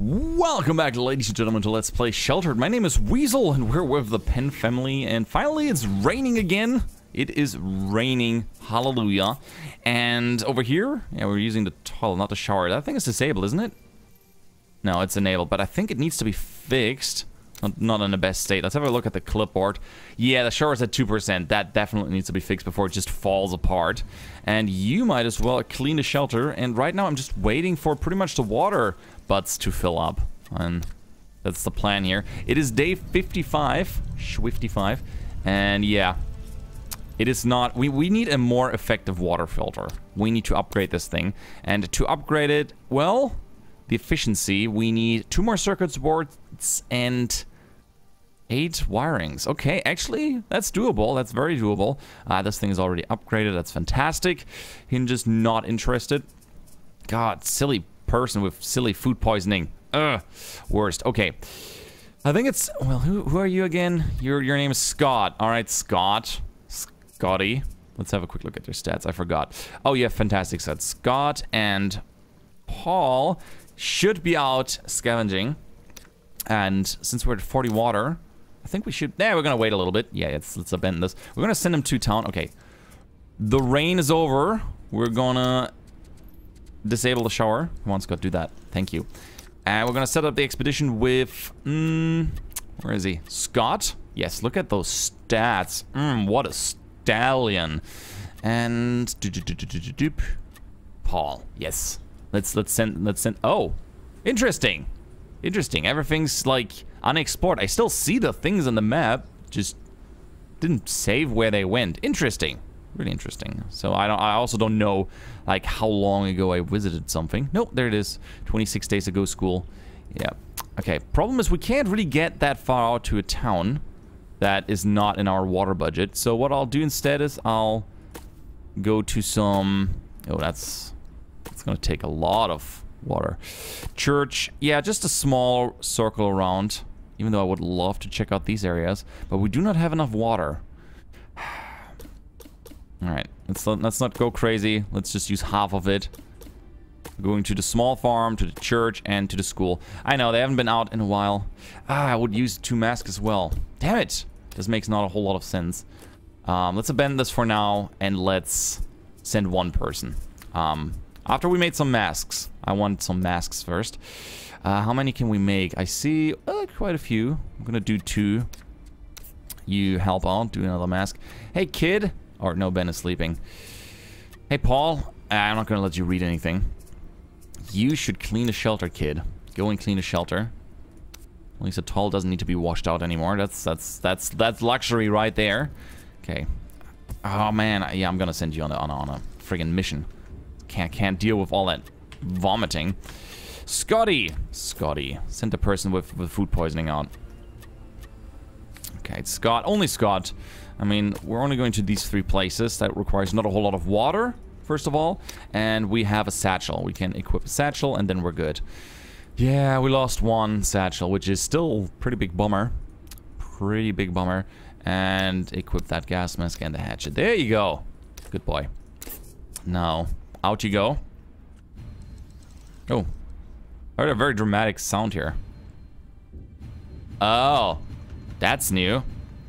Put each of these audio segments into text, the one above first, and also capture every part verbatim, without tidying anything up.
Welcome back, ladies and gentlemen, to Let's Play Sheltered. My name is Weasel, and we're with the Penn family, and finally it's raining again. It is raining, hallelujah. And over here, yeah, we're using the toilet, not the shower. That thing is disabled, isn't it? No, it's enabled, but I think it needs to be fixed. Not, not in the best state. Let's have a look at the clipboard. Yeah, the shower's at two percent. That definitely needs to be fixed before it just falls apart. And you might as well clean the shelter. And right now I'm just waiting for pretty much the water butts to fill up. And that's the plan here. It is day fifty-five. fifty-five. And yeah, it is not... We, we need a more effective water filter. We need to upgrade this thing. And to upgrade it, well, the efficiency, we need two more circuit boards and... Eight wirings. Okay, actually, that's doable. That's very doable. Uh, this thing is already upgraded. That's fantastic. Hinge not interested. God, silly person with silly food poisoning. Ugh, worst. Okay. I think it's... Well, who, who are you again? Your, your name is Scott. All right, Scott. Scotty. Let's have a quick look at your stats. I forgot. Oh, yeah, fantastic stats. Scott and Paul should be out scavenging. And since we're at forty water... I think we should... Yeah, we're gonna wait a little bit. Yeah, let's, let's abandon this. We're gonna send him to town. Okay. The rain is over. We're gonna disable the shower. Come on, Scott, do that. Thank you. And we're gonna set up the expedition with... Mm, where is he? Scott? Yes, look at those stats. Mm, what a stallion. And... Paul. Yes. Let's, let's send... Let's send... Oh. Interesting. Interesting. Everything's like... unexplored. I still see the things on the map, just didn't save where they went. Interesting. Really interesting. So I don't I also don't know like how long ago I visited something. Nope, there it is. twenty-six days ago school. Yeah. Okay. Problem is we can't really get that far out to a town that is not in our water budget. So what I'll do instead is I'll go to some oh that's that's gonna take a lot of water. Church. Yeah, just a small circle around. Even though I would love to check out these areas, but we do not have enough water. Alright, let's, let's not go crazy. Let's just use half of it. Going to the small farm, to the church, and to the school. I know, they haven't been out in a while. Ah, I would use two masks as well. Damn it! This makes not a whole lot of sense. Um, let's abandon this for now, and let's send one person. Um, after we made some masks. I want some masks first. Uh, how many can we make? I see uh, quite a few. I'm gonna do two. You help out, do another mask. Hey, kid. Or no, Ben is sleeping. Hey, Paul. I'm not gonna let you read anything. You should clean the shelter, kid. Go and clean the shelter. At least the towel doesn't need to be washed out anymore. That's that's that's that's luxury right there. Okay. Oh man, yeah, I'm gonna send you on a on a, on a friggin' mission. Can't can't deal with all that vomiting. Scotty! Scotty. Send a person with, with food poisoning out. Okay, it's Scott. Only Scott. I mean, we're only going to these three places. That requires not a whole lot of water, first of all. And we have a satchel. We can equip a satchel, and then we're good. Yeah, we lost one satchel, which is still a pretty big bummer. Pretty big bummer. And equip that gas mask and the hatchet. There you go. Good boy. Now, out you go. Oh. I heard a very dramatic sound here. Oh. That's new.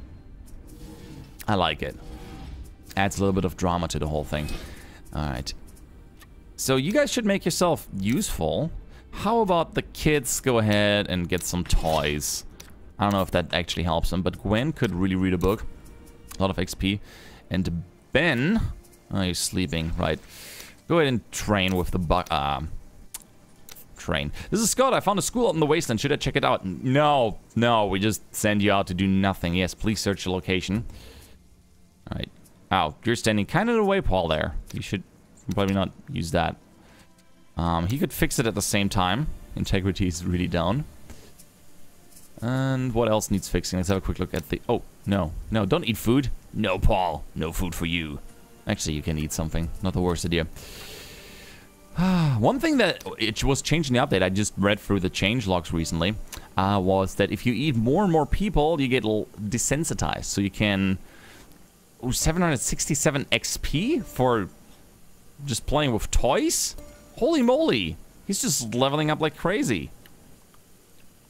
I like it. Adds a little bit of drama to the whole thing. Alright. So you guys should make yourself useful. How about the kids go ahead and get some toys? I don't know if that actually helps them, but Gwen could really read a book. A lot of X P. And Ben... Oh, he's sleeping, right. Go ahead and train with the bu- uh, train. This is Scott. I found a school out in the wasteland. Should I check it out? No, no. We just send you out to do nothing. Yes, please search the location. All right. Oh, you're standing kind of in the way, Paul, there. You should probably not use that. Um, he could fix it at the same time. Integrity is really down. And what else needs fixing? Let's have a quick look at the... Oh, no. No, don't eat food. No, Paul. No food for you. Actually, you can eat something. Not the worst idea. One thing that it was changed in the update, I just read through the change logs recently, uh, was that if you eat more and more people, you get desensitized. So you can... Ooh, seven hundred sixty-seven X P for just playing with toys? Holy moly! He's just leveling up like crazy.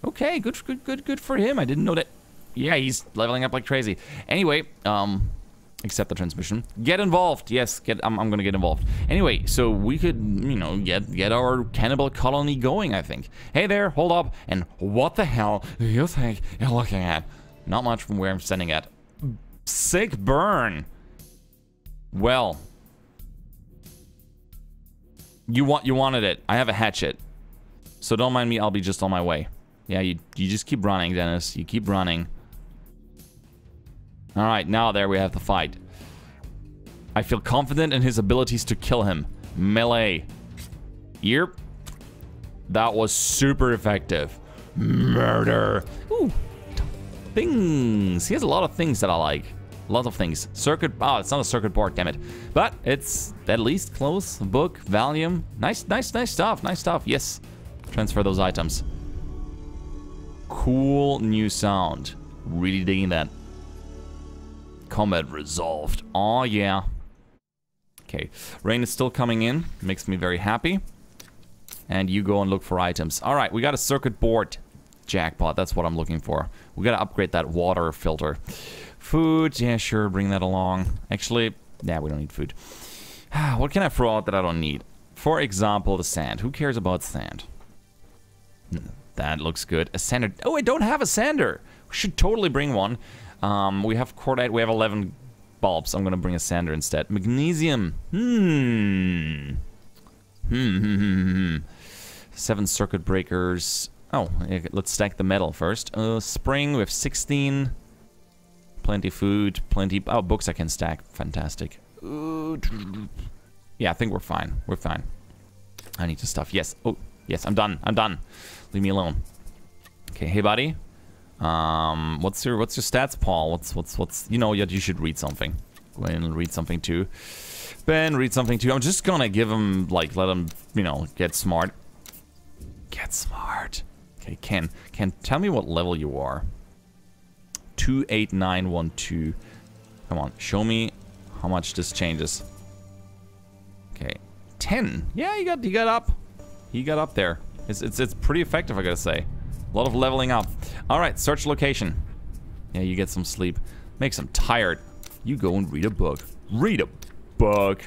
Okay, good, good, good, good for him. I didn't know that. Yeah, he's leveling up like crazy. Anyway, um, accept the transmission. Get involved. Yes, get. I'm, I'm gonna get involved. Anyway, so we could, you know, get get our cannibal colony going. I think. Hey there, hold up. And what the hell do you think you're looking at? Not much from where I'm standing at. Sick burn. Well, you want you wanted it. I have a hatchet, so don't mind me. I'll be just on my way. Yeah, you you just keep running, Dennis. You keep running. All right, now there we have the fight. I feel confident in his abilities to kill him. Melee. Yep. That was super effective. Murder. Ooh. Things. He has a lot of things that I like. Lots of things. Circuit. Oh, it's not a circuit board, damn it. But it's at least close. Book, volume. Nice, nice, nice stuff. Nice stuff. Yes. Transfer those items. Cool new sound. Really digging that. Combat resolved. Oh, yeah. Okay. Rain is still coming in. Makes me very happy. And you go and look for items. All right, we got a circuit board. Jackpot. That's what I'm looking for. We got to upgrade that water filter. Food. Yeah, sure. Bring that along. Actually, yeah, we don't need food. What can I throw out that I don't need? For example, the sand. Who cares about sand? That looks good. A sander. Oh, I don't have a sander. We should totally bring one. Um, we have cordite. We have eleven bulbs. I'm gonna bring a sander instead. Magnesium. Hmm. Hmm. Hmm. Hmm. Hmm. Seven circuit breakers. Oh, let's stack the metal first. Uh, spring. We have sixteen. Plenty food. Plenty. Oh, books I can stack. Fantastic. Uh, yeah, I think we're fine. We're fine. I need to stuff. Yes. Oh, yes. I'm done. I'm done. Leave me alone. Okay. Hey, buddy. Um, what's your what's your stats, Paul? What's what's what's you know? You should read something. Go ahead and read something too. Ben, read something too. I'm just gonna give him like let him you know get smart. Get smart. Okay, Ken. Ken, tell me what level you are. Two eight nine one two. Come on, show me how much this changes. Okay, ten. Yeah, you got you got up. He got up there. It's it's it's pretty effective, I gotta say. A lot of leveling up. All right, search location. Yeah, you get some sleep. Makes him tired. You go and read a book. Read a book.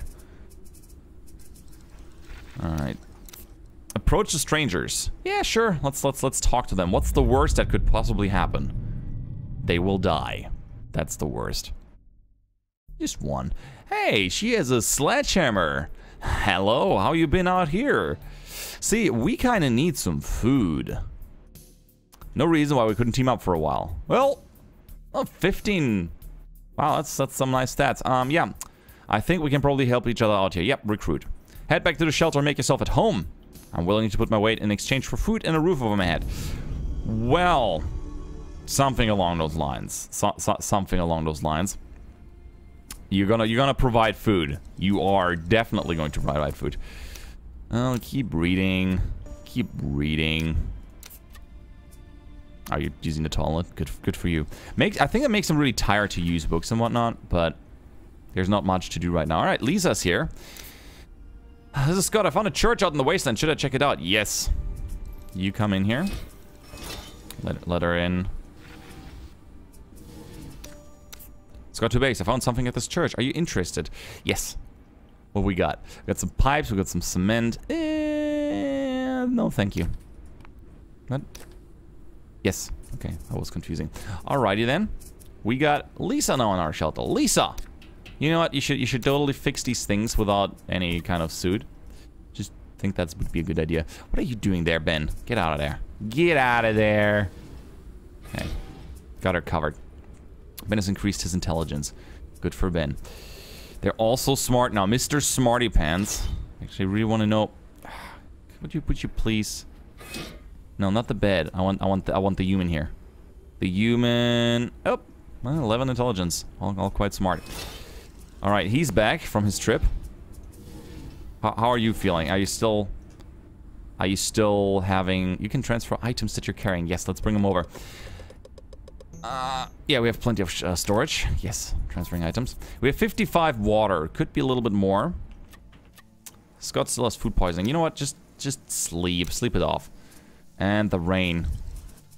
All right. Approach the strangers. Yeah, sure. Let's let's let's talk to them. What's the worst that could possibly happen? They will die. That's the worst. Just one. Hey, she has a sledgehammer. Hello, how you been out here? See, we kind of need some food. No reason why we couldn't team up for a while. Well, oh, fifteen. Wow, that's that's some nice stats. Um, yeah, I think we can probably help each other out here. Yep, recruit. Head back to the shelter and make yourself at home. I'm willing to put my weight in exchange for food and a roof over my head. Well, something along those lines. So, so, something along those lines. You're gonna you're gonna provide food. You are definitely going to provide food. Oh, keep reading. Keep reading. Are you using the toilet? Good, good for you. Makes I think it makes them really tired to use books and whatnot, but there's not much to do right now. All right, Lisa's here. This is Scott. I found a church out in the wasteland. Should I check it out? Yes. You come in here. Let let her in. Scott to base. I found something at this church. Are you interested? Yes. What we got? We got some pipes. We got some cement. Eh, no, thank you. What? Yes. Okay, that was confusing. Alrighty then. We got Lisa now in our shelter. Lisa! You know what? You should you should totally fix these things without any kind of suit. Just think that would be a good idea. What are you doing there, Ben? Get out of there. Get out of there. Okay. Got her covered. Ben has increased his intelligence. Good for Ben. They're also smart now. Mister Smarty Pants. Actually, I really want to know. Would you would you please? No, not the bed. I want I want the, I want the human here. The human. Oh, well, eleven intelligence. All, all quite smart. All right, he's back from his trip. How, how are you feeling? Are you still? Are you still having? You can transfer items that you're carrying. Yes, let's bring them over. Uh, yeah, we have plenty of uh, storage. Yes, transferring items. We have fifty-five water. Could be a little bit more. Scott still has food poisoning. You know what? Just just sleep. Sleep it off. And the rain.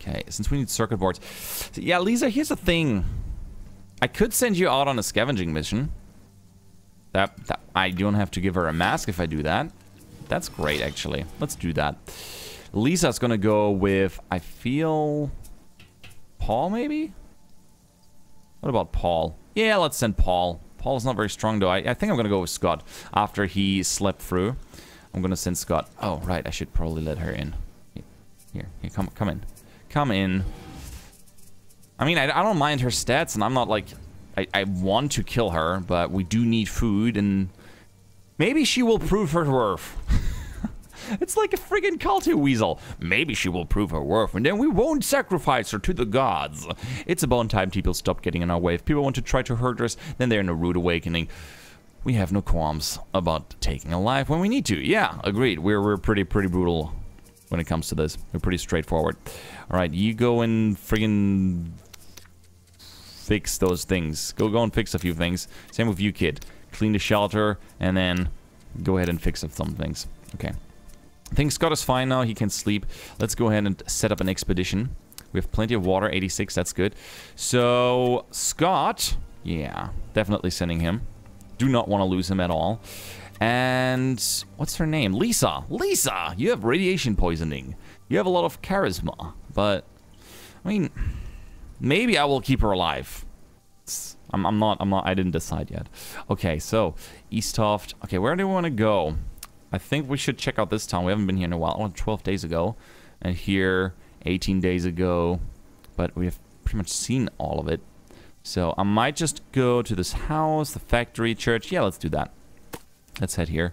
Okay, since we need circuit boards. Yeah, Lisa, here's the thing. I could send you out on a scavenging mission. That, that I don't have to give her a mask if I do that. That's great, actually. Let's do that. Lisa's gonna go with, I feel... Paul, maybe? What about Paul? Yeah, let's send Paul. Paul's not very strong, though. I, I think I'm gonna go with Scott. After he slept through, I'm gonna send Scott. Oh, right, I should probably let her in. Here, here, come, come in. Come in. I mean, I, I don't mind her stats, and I'm not like... I, I want to kill her, but we do need food, and... Maybe she will prove her worth. It's like a friggin' culty weasel. Maybe she will prove her worth, and then we won't sacrifice her to the gods. It's about time people stop getting in our way. If people want to try to hurt us, then they're in a rude awakening. We have no qualms about taking a life when we need to. Yeah, agreed. We're, we're pretty, pretty brutal when it comes to this. We're pretty straightforward. Alright, you go and friggin' fix those things. Go, go and fix a few things. Same with you, kid. Clean the shelter, and then go ahead and fix up some things. Okay. I think Scott is fine now. He can sleep. Let's go ahead and set up an expedition. We have plenty of water. eighty-six, that's good. So, Scott. Yeah, definitely sending him. Do not want to lose him at all. And what's her name? Lisa. Lisa! You have radiation poisoning. You have a lot of charisma. But, I mean, maybe I will keep her alive. I'm, I'm not, I'm not, I didn't decide yet. Okay, so, Easthoft. Okay, where do we want to go? I think we should check out this town. We haven't been here in a while. Oh, twelve days ago. And here, eighteen days ago. But we have pretty much seen all of it. So, I might just go to this house, the factory, church. Yeah, let's do that. Let's head here.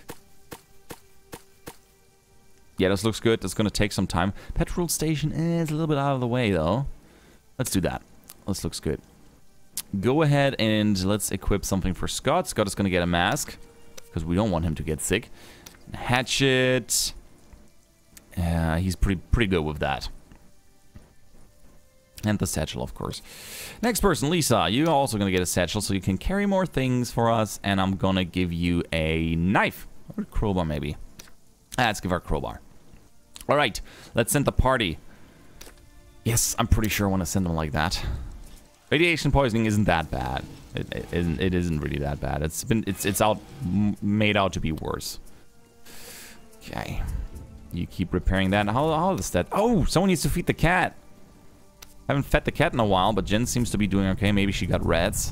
Yeah, this looks good. That's going to take some time. Petrol station is a little bit out of the way, though. Let's do that. This looks good. Go ahead and let's equip something for Scott. Scott is going to get a mask, because we don't want him to get sick. Hatchet. Uh, he's pretty pretty good with that. And the satchel, of course. Next person, Lisa. You're also going to get a satchel, so you can carry more things for us. And I'm going to give you a knife. Or a crowbar, maybe. Ah, let's give her a crowbar. All right. Let's send the party. Yes, I'm pretty sure I want to send them like that. Radiation poisoning isn't that bad. It, it isn't. It isn't really that bad. It's been. It's. It's out. Made out to be worse. Okay. You keep repairing that. How? How is that? Oh, someone needs to feed the cat. I haven't fed the cat in a while, but Jen seems to be doing okay. Maybe she got rats.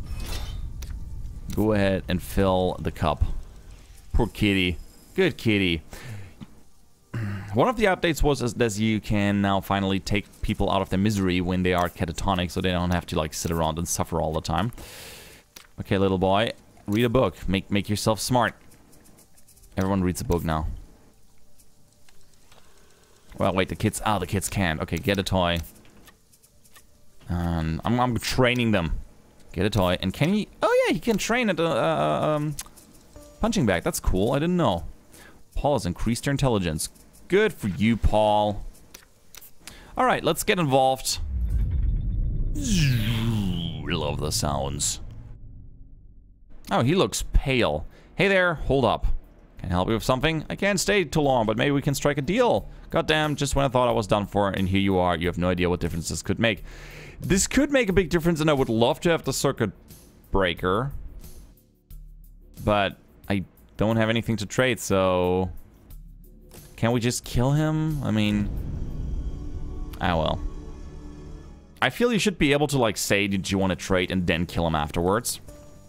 Go ahead and fill the cup. Poor kitty. Good kitty. One of the updates was that you can now finally take people out of their misery when they are catatonic, so they don't have to like sit around and suffer all the time. Okay, little boy, read a book. Make make yourself smart. Everyone reads a book now. Well, wait, the kids. Ah, the kids can't. Okay, get a toy. Um, I'm, I'm training them. Get a toy, and can he? Oh yeah, he can train at a uh, um, punching bag. That's cool. I didn't know. Paul has increased their intelligence. Good for you, Paul. Alright, let's get involved. Love the sounds. Oh, he looks pale. Hey there, hold up. Can I help you with something? I can't stay too long, but maybe we can strike a deal. Goddamn, just when I thought I was done for, and here you are. You have no idea what difference this could make. This could make a big difference, and I would love to have the circuit breaker. But I don't have anything to trade, so... Can we just kill him? I mean... Ah, well. I feel you should be able to, like, say, did you want to trade, and then kill him afterwards.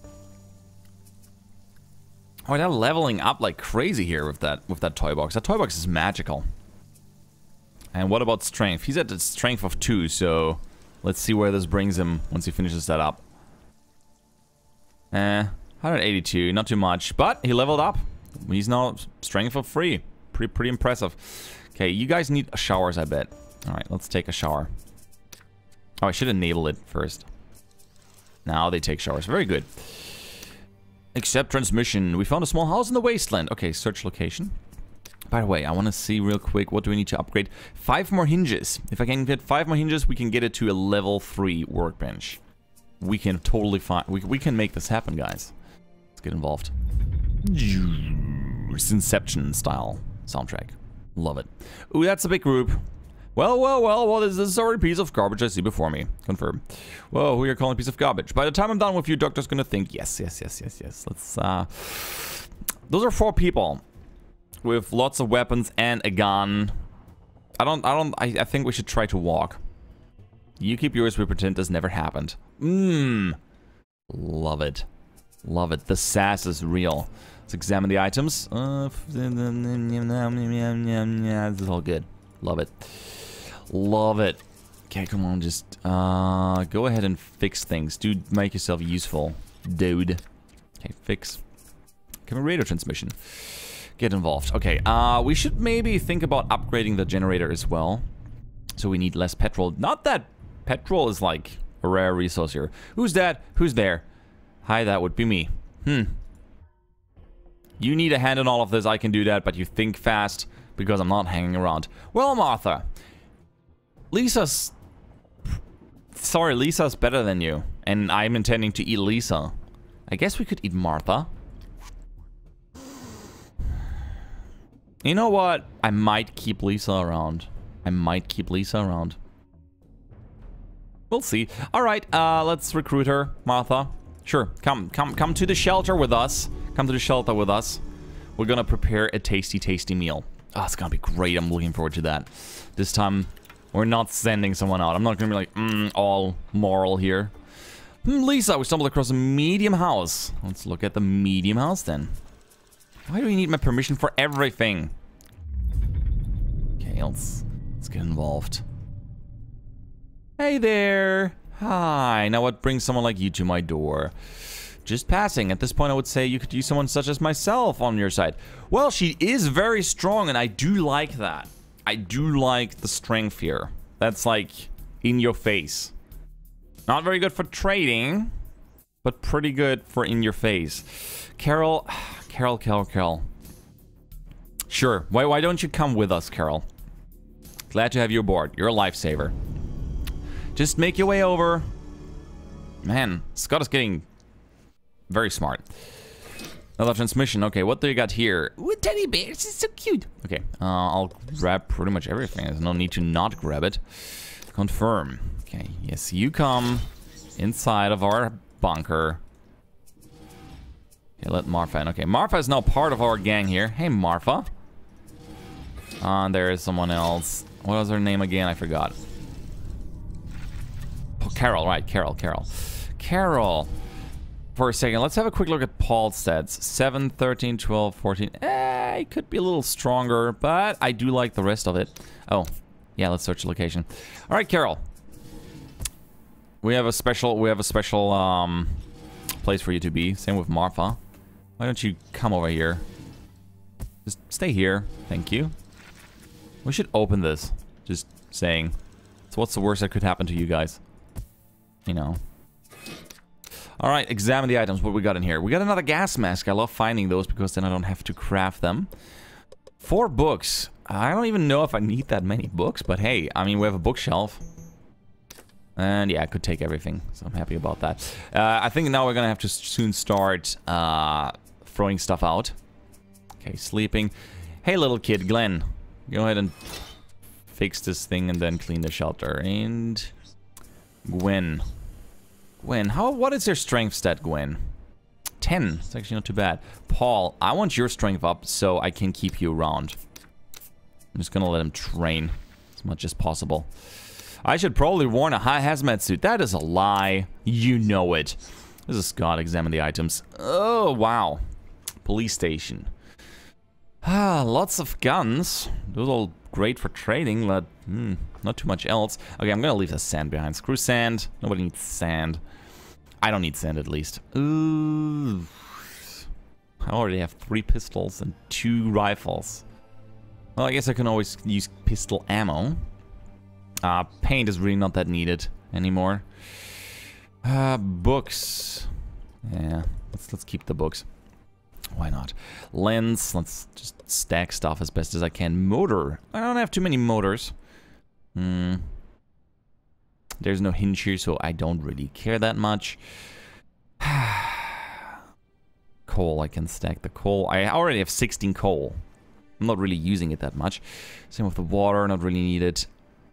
Oh, they're leveling up like crazy here with that with that toy box. That toy box is magical. And what about strength? He's at the strength of two, so... Let's see where this brings him once he finishes that up. Eh, one eighty-two, not too much. But he leveled up. He's now strength of three. Pretty, pretty impressive. Okay, you guys need showers, I bet. Alright, let's take a shower. Oh, I should enable it first. Now they take showers. Very good. Accept transmission. We found a small house in the wasteland. Okay, search location. By the way, I want to see real quick, what do we need to upgrade? Five more hinges. If I can get five more hinges, we can get it to a level three workbench. We can totally find... We, we can make this happen, guys. Let's get involved. It's Inception style soundtrack. Love it. Ooh, that's a big group. Well, well, well, well, this is already a piece of garbage I see before me. Confirm. Whoa, who are you calling a piece of garbage? By the time I'm done with you, Doctor's gonna think, yes, yes, yes, yes, yes. Let's, uh... Those are four people. With lots of weapons and a gun. I don't, I don't, I, I think we should try to walk. You keep yours, we pretend this never happened. Mmm. Love it. Love it. The sass is real. Let's examine the items. Uh, this is all good. Love it. Love it. Okay, come on, just uh, go ahead and fix things. Dude, make yourself useful. Dude. Okay, fix. Give me radio transmission. Get involved. Okay, uh, we should maybe think about upgrading the generator as well. So we need less petrol. Not that petrol is like a rare resource here. Who's that? Who's there? Hi, that would be me. Hmm. You need a hand in all of this, I can do that, but you think fast because I'm not hanging around. Well, Martha. Lisa's... Sorry, Lisa's better than you. And I'm intending to eat Lisa. I guess we could eat Martha. You know what? I might keep Lisa around. I might keep Lisa around. We'll see. Alright, uh, let's recruit her, Martha. Sure, come, come, come to the shelter with us. Come to the shelter with us. We're gonna prepare a tasty, tasty meal. Oh, it's gonna be great. I'm looking forward to that. This time, we're not sending someone out. I'm not gonna be like, mm, all moral here. Hmm, Lisa, we stumbled across a medium house. Let's look at the medium house then. Why do you need my permission for everything? Okay, let's, let's get involved. Hey there. Hi. Now what brings someone like you to my door? Just passing. At this point, I would say you could use someone such as myself on your side. Well, she is very strong, and I do like that. I do like the strength here. That's like in your face. Not very good for trading, but pretty good for in your face. Carol, Carol, Carol, Carol. Sure. Why, why don't you come with us, Carol? Glad to have you aboard. You're a lifesaver. Just make your way over. Man, Scott is getting very smart. Another transmission. Okay, what do you got here? Ooh, teddy bears. It's so cute. Okay, uh, I'll grab pretty much everything. There's no need to not grab it. Confirm. Okay, yes, you come inside of our bunker. Okay, let Marfa in. Okay, Marfa is now part of our gang here. Hey, Marfa. Uh, there is someone else. What was her name again? I forgot. Oh, Carol, right, Carol, Carol. Carol. For a second, let's have a quick look at Paul's stats. seven, thirteen, twelve, fourteen. Eh, it could be a little stronger, but I do like the rest of it. Oh, yeah, let's search the location. All right, Carol. We have a special, we have a special um, place for you to be. Same with Martha. Why don't you come over here? Just stay here. Thank you. We should open this. Just saying. So what's the worst that could happen to you guys? You know. Alright, examine the items. What we got in here? We got another gas mask. I love finding those because then I don't have to craft them. Four books. I don't even know if I need that many books, but hey, I mean, we have a bookshelf. And yeah, I could take everything, so I'm happy about that. Uh, I think now we're gonna have to soon start uh, throwing stuff out. Okay, sleeping. Hey, little kid, Glenn. Go ahead and fix this thing and then clean the shelter. And Gwen. Gwen, how? What is your strength stat, Gwen? ten. It's actually not too bad. Paul, I want your strength up so I can keep you around. I'm just gonna let him train as much as possible. I should probably worn a high hazmat suit. That is a lie. You know it. This is Scott. Examine the items. Oh, wow. Police station. Ah, lots of guns. Those are all great for trading, but hmm, not too much else. Okay, I'm gonna leave the sand behind. Screw sand. Nobody needs sand. I don't need sand, at least. Ooh. I already have three pistols and two rifles. Well, I guess I can always use pistol ammo. Uh, paint is really not that needed anymore. Uh, books. Yeah, let's let's keep the books. Why not? Lens. Let's just stack stuff as best as I can. Motor. I don't have too many motors. Hmm. There's no hinge here, so I don't really care that much. Coal. I can stack the coal. I already have sixteen coal. I'm not really using it that much. Same with the water. Not really needed.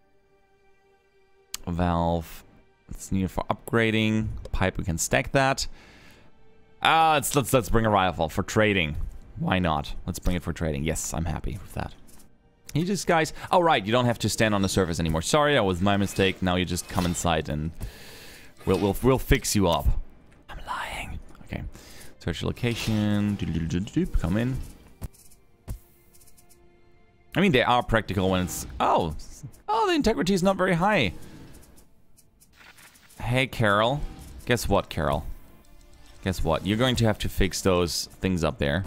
A valve. It's needed for upgrading. Pipe, we can stack that. Ah, uh, let's, let's, let's bring a rifle for trading. Why not? Let's bring it for trading. Yes, I'm happy with that. You just, guys... Oh, right, you don't have to stand on the surface anymore. Sorry, that was my mistake. Now you just come inside and we'll, we'll, we'll fix you up. I'm lying. Okay. Search location. Come in. I mean, they are practical when it's... Oh! Oh, the integrity is not very high. Hey, Carol. Guess what, Carol? Guess what? You're going to have to fix those things up there.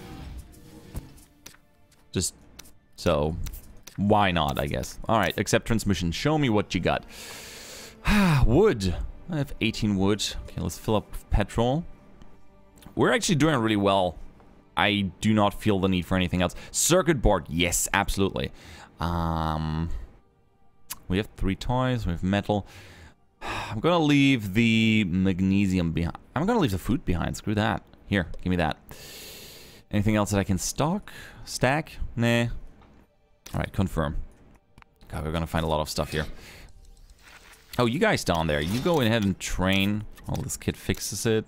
Just so, why not, I guess. Alright, accept transmission. Show me what you got. Wood. I have eighteen wood. Okay, let's fill up with petrol. We're actually doing really well. I do not feel the need for anything else. Circuit board. Yes, absolutely. Um, we have three toys. We have metal. I'm gonna leave the magnesium behind. I'm gonna leave the food behind. Screw that. Here, give me that. Anything else that I can stock? Stack? Nah. Alright, confirm. God, we're gonna find a lot of stuff here. Oh, you guys down there. You go ahead and train while this kid fixes it.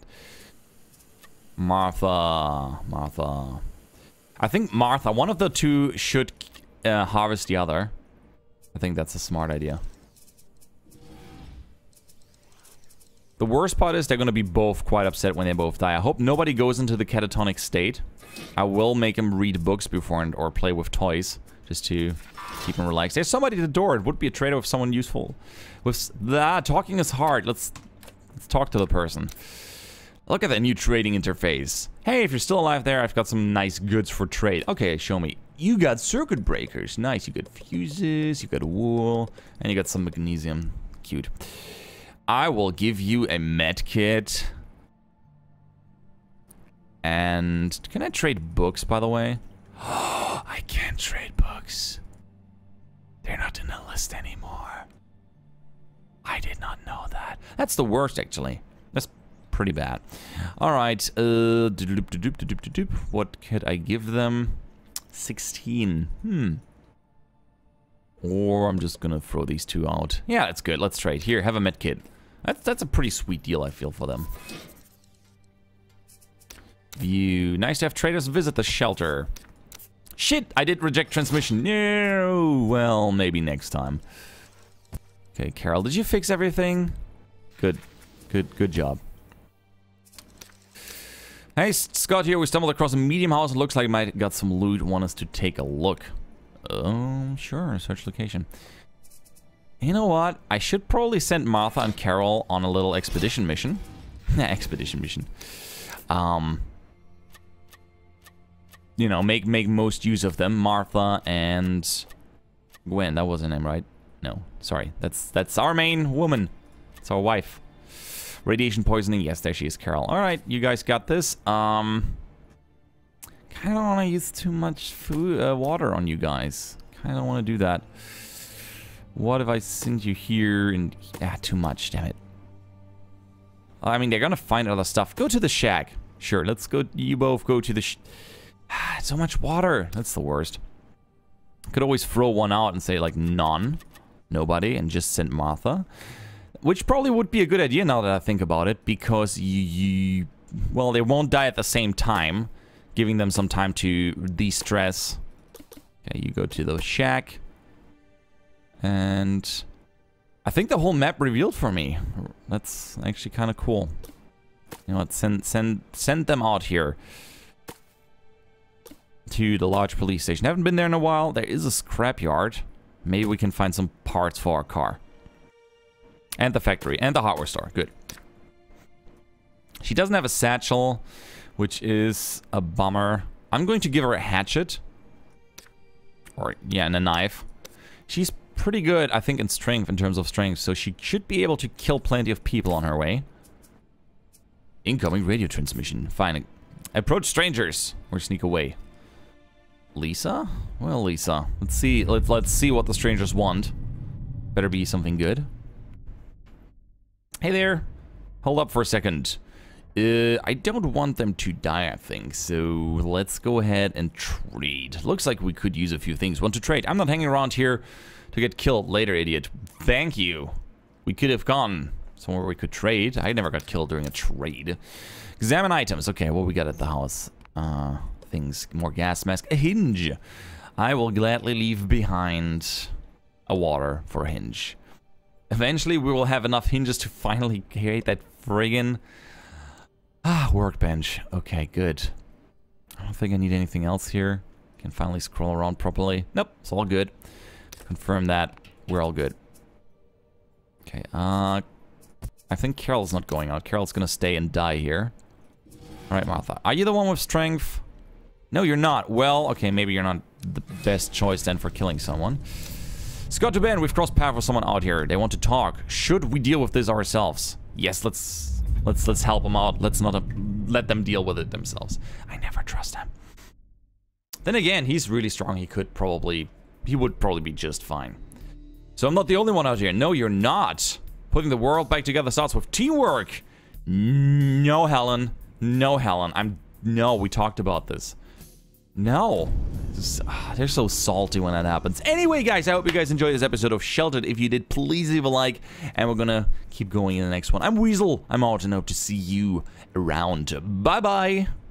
Martha. Martha. I think Martha, one of the two should uh, harvest the other. I think that's a smart idea. The worst part is they're going to be both quite upset when they both die. I hope nobody goes into the catatonic state. I will make them read books before and or play with toys, just to keep them relaxed. There's somebody at the door. It would be a trade-off with someone useful. With that, talking is hard. Let's let's talk to the person. Look at that new trading interface. Hey, if you're still alive there, I've got some nice goods for trade. Okay, show me. You got circuit breakers. Nice. You got fuses. You got wool, and you got some magnesium. Cute. I will give you a med kit. And can I trade books, by the way? Oh, I can't trade books. They're not in the list anymore. I did not know that. That's the worst, actually. That's pretty bad. All right. Uh, what could I give them? sixteen. Hmm. Or I'm just gonna throw these two out. Yeah, that's good. Let's trade. Here, have a med kit. That's, that's a pretty sweet deal, I feel, for them. View. Nice to have traders visit the shelter. Shit, I did reject transmission. No. Well, maybe next time. Okay, Carol, did you fix everything? Good. Good, good job. Hey, Scott here. We stumbled across a medium house. It looks like it might got some loot. Want us to take a look. Um, sure. Search location. You know what? I should probably send Martha and Carol on a little expedition mission. expedition mission. Um, you know, make make most use of them. Martha and Gwen. That was her name, right? No, sorry. That's that's our main woman. It's our wife. Radiation poisoning. Yes, there she is, Carol. All right, you guys got this. Um, kind of want to use too much food, uh, water on you guys. Kind of want to do that. What if I send you here and... Ah, too much, damn it. I mean, they're gonna find other stuff. Go to the shack. Sure, let's go... You both go to the... Sh ah, so much water. That's the worst. Could always throw one out and say, like, none. Nobody. And just send Martha. Which probably would be a good idea now that I think about it. Because you... you well, they won't die at the same time. Giving them some time to de-stress. Okay, you go to the shack. And I think the whole map revealed for me. That's actually kind of cool. You know what? Send send send them out here to the large police station. Haven't been there in a while. There is a scrapyard. Maybe we can find some parts for our car. And the factory and the hardware store. Good. She doesn't have a satchel, which is a bummer. I'm going to give her a hatchet. Or yeah, and a knife. She's pretty good, I think, in strength, in terms of strength, so she should be able to kill plenty of people on her way. Incoming radio transmission. Fine. Approach strangers or sneak away. Lisa? Well, Lisa, let's see. Let's let's see what the strangers want. Better be something good. Hey there. Hold up for a second. Uh, I don't want them to die, I think, so let's go ahead and trade. Looks like we could use a few things. Want to trade? I'm not hanging around here to get killed later, idiot. Thank you. We could have gone somewhere we could trade. I never got killed during a trade. Examine items. Okay, what we got at the house? Uh, things. More gas mask. A hinge. I will gladly leave behind a water for a hinge. Eventually, we will have enough hinges to finally create that friggin' ah, workbench. Okay, good. I don't think I need anything else here. Can finally scroll around properly. Nope, it's all good. Confirm that. We're all good. Okay, uh... I think Carol's not going out. Carol's gonna stay and die here. Alright, Martha. Are you the one with strength? No, you're not. Well, okay, maybe you're not the best choice then for killing someone. Scott to Ben, we've crossed paths with someone out here. They want to talk. Should we deal with this ourselves? Yes, let's let's let's help them out. Let's not uh, let them deal with it themselves. I never trust them. Then again, he's really strong. He could probably, he would probably be just fine. So I'm not the only one out here. No, you're not. Putting the world back together starts with teamwork. No, Helen. No, Helen. I'm no. We talked about this. No. This, uh, they're so salty when that happens. Anyway, guys, I hope you guys enjoyed this episode of Sheltered. If you did, please leave a like, and we're gonna keep going in the next one. I'm Weasel. I'm out, and hope to see you around. Bye-bye.